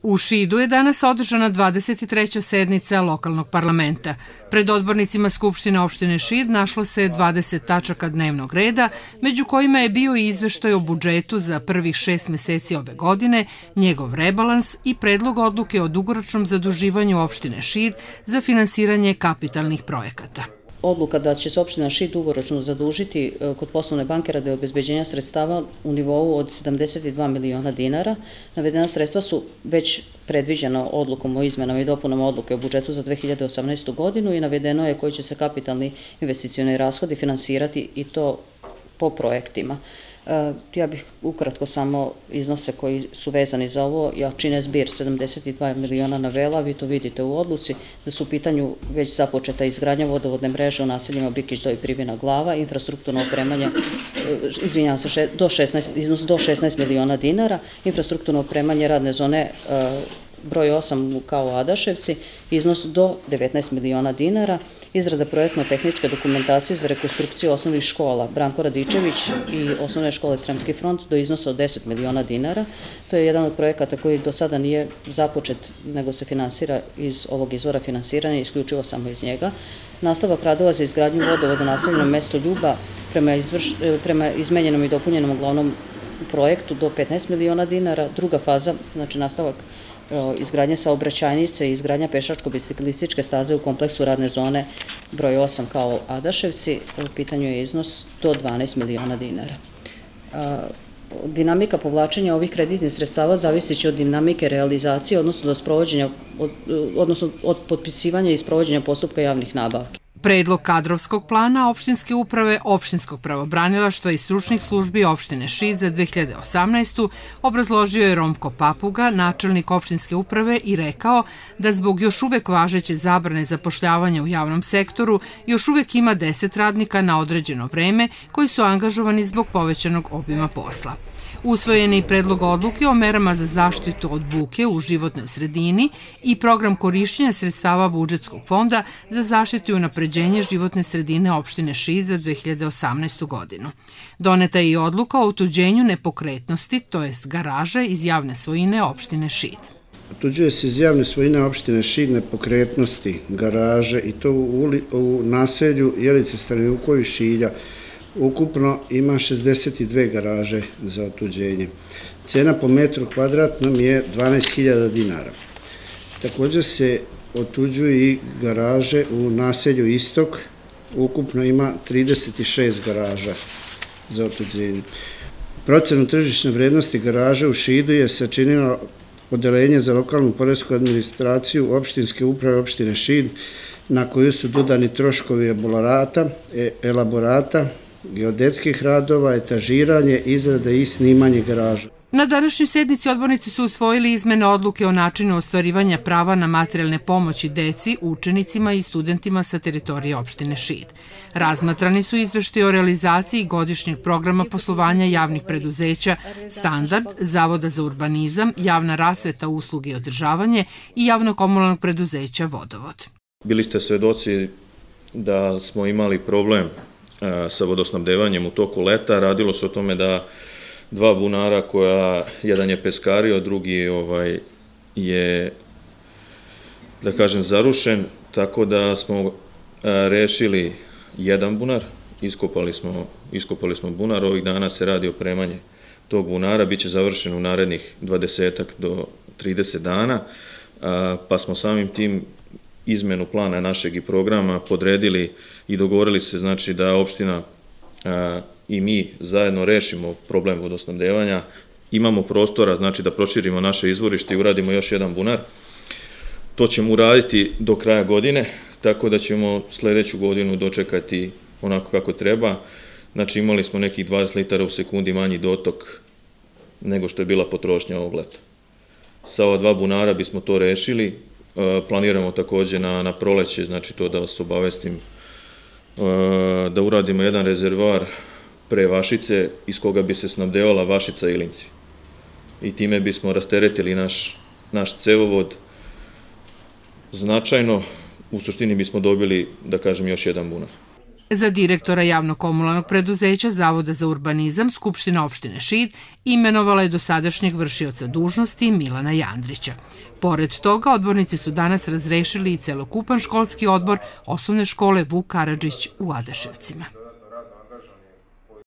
U Šidu je danas održana 23. sednica lokalnog parlamenta. Pred odbornicima Skupštine opštine Šid našlo se 20 tačaka dnevnog reda, među kojima je bio i izveštaj o budžetu za prvih 6 meseci ove godine, njegov rebalans i predlog odluke o dugoročnom zaduživanju opštine Šid za finansiranje kapitalnih projekata. Odluka da će se opština Šid dugoročno zadužiti kod poslovne banke radi obezbeđenja sredstava u nivou od 72 miliona dinara. Navedena sredstva su već predviđena odlukom o izmenama i dopunama odluke o budžetu za 2018. godinu i navedeno je koji će se kapitalni investicioni rashodi finansirati i to po projektima. Ja bih ukratko samo iznose koji su vezani za ovo, čine zbir 72 miliona navela, vi to vidite u odluci, da su u pitanju već započeta izgradnja vodovodne mreže u naseljima Bikić do i Privina Glava, infrastrukturno opremanje, izvinjavam se, iznos do 16 miliona dinara, infrastrukturno opremanje radne zone broj 8 kao Adaševci, iznos do 19 miliona dinara, izrada projektno-tehničke dokumentacije za rekonstrukciju osnovnih škola Branko Radičević i osnovne škole Sremski front do iznosa od 10 miliona dinara. To je jedan od projekata koji do sada nije započet, nego se finansira iz ovog izvora finansiranja, isključivo samo iz njega. Nastavak radova za izgradnju vodovoda u naseljenom mestu Ljuba prema izmenjenom i dopunjenom glavnom projektu do 15 miliona dinara. Druga faza, znači nastavak izgradnje saobraćajnice i izgradnja pešačko-biciklističke staze u kompleksu radne zone broj 8 kao Adaševci, u pitanju je iznos do 12 miliona dinara. Dinamika povlačenja ovih kreditnih sredstava zavisit će od dinamike realizacije, odnosno od potpisivanja i sprovođenja postupka javnih nabavki. Predlog kadrovskog plana opštinske uprave, opštinskog pravobranilaštva i stručnih službi opštine Šid za 2018. obrazložio je Romko Papuga, načelnik opštinske uprave, i rekao da zbog još uvek važeće zabrane zapošljavanja u javnom sektoru još uvek ima 10 radnika na određeno vreme koji su angažovani zbog povećanog obima posla. Usvojen je i predlog odluke o merama za zaštitu od buke u životnoj sredini i program korišćenja sredstava budžetskog fonda za zaštitu i unapređenje životne sredine opštine Šid za 2018. godinu. Doneta je i odluka o otuđenju nepokretnosti, to jest garaže iz javne svojine opštine Šid. Otuđuje se iz javne svojine opštine Šid nepokretnosti, garaže i to u naselju Jelice Stanivuković i Šilja. Ukupno ima 62 garaže za otuđenje. Cena po metru kvadratnom je 12.000 dinara. Također se otuđuju i garaže u naselju Istok. Ukupno ima 36 garaža za otuđenje. Procenu tržišne vrednosti garaže u Šidu je sačinilo Odeljenje za lokalnu poresku administraciju opštinske uprave opštine Šid, na koju su dodani troškovi elaborata, geodetskih radova, etažiranje, izrade i snimanje garaža. Na današnjoj sednici odbornici su usvojili izmene odluke o načinu ostvarivanja prava na materijalne pomoći deci, učenicima i studentima sa teritorije opštine Šid. Razmatrani su izveštaji o realizaciji godišnjeg programa poslovanja javnih preduzeća Standard, Zavoda za urbanizam, Javna rasveta, usluge i održavanje i javno-komunalnog preduzeća Vodovod. Bili ste svedoci da smo imali problem sa vodosnabdevanjem u toku leta. Radilo se o tome da dva bunara, jedan je peskario, drugi je, da kažem, zarušen, tako da smo rešili jedan bunar, iskopali smo bunar, ovih dana se radi opremanje tog bunara, bit će završen u narednih 20 do 30 dana, pa smo samim tim izmenu plana našeg i programa podredili i dogovorili se, znači, da opština i mi zajedno rešimo problem vodosnabdevanja. Imamo prostora, znači, da proširimo naše izvorište i uradimo još jedan bunar. To ćemo uraditi do kraja godine, tako da ćemo sledeću godinu dočekati onako kako treba. Znači, imali smo nekih 20 litara u sekundi manji dotok nego što je bila potrošnja ovog leta. Sa ova dva bunara bismo to rešili. Planiramo takođe na proleće, znači to da vas obavestim, da uradimo jedan rezervoar pre Vašice iz koga bi se snabdevala Vašica i Ilinci. I time bismo rasteretili naš cevovod značajno, u suštini bismo dobili, da kažem, još jedan bunar. Za direktora javno-komunalnog preduzeća Zavoda za urbanizam Skupština opštine Šid imenovala je dosadašnjeg vršioca dužnosti Milana Jandrića. Pored toga, odbornici su danas razrešili i celokupan školski odbor osnovne škole Vuk Karadžić u Adaševcima.